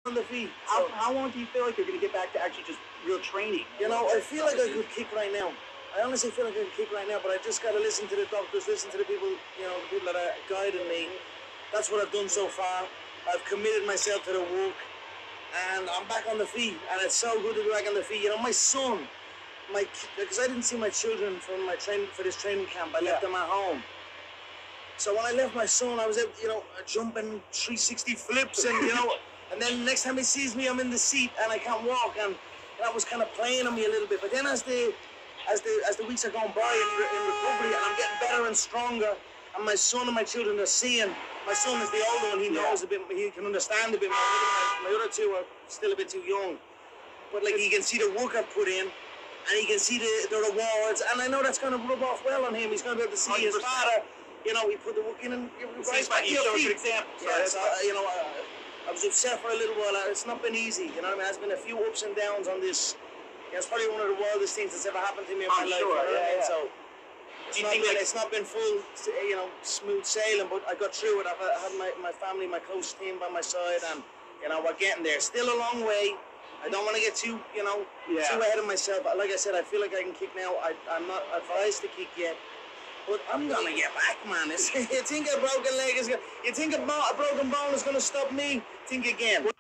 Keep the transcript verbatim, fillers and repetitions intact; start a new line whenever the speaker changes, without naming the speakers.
on the feet.
How,
So,
how long do you feel like you're going to get back to actually just real training?
you know, I feel like I could kick right now. I honestly feel like I could kick right now, but I just got to listen to the doctors, listen to the people, you know, the people that are guiding me. That's what I've done so far. I've committed myself to the work, and I'm back on the feet, and it's so good to be back on the feet. You know, my son, my because I didn't see my children from my train for this training camp. I left
Yeah.
them at home. So when I left my son, I was able, you know, jumping three sixty flips, and you know, and then next time he sees me, I'm in the seat and I can't walk, and that was kind of playing on me a little bit. But then as the as the as the weeks are going by in, in recovery, and I'm getting better and stronger, and my son and my children are seeing. My son is the older one; he knows a bit, he can understand a bit more. My, my other two are still a bit too young, but like he can see the work I've put in, and he can see the, the rewards, and I know that's going to rub off well on him. He's going to be able to see his father. You know, he put the work in, and he
Seems like you showed a good example. So
yeah, so, uh, you know, uh, I was upset for a little while. It's not been easy. You know what I mean? There's been a few ups and downs on this. You know, it's probably one of the wildest things that's ever happened to me in my
I'm
life.
sure,
You know what I
yeah,
mean?
yeah.
So it's
Do you
not,
think
been,
like-
it's not been full, you know, smooth sailing, but I got through it. I've I had my, my family, my close team by my side, and you know, we're getting there. Still a long way. I don't want to get too, you know,
Yeah.
too ahead of myself. Like I said, I feel like I can kick now. I, I'm not advised to kick yet. But I'm gonna get back, man. It's, you think a broken leg is gonna, you think a, bo- a broken bone is gonna stop me? Think again.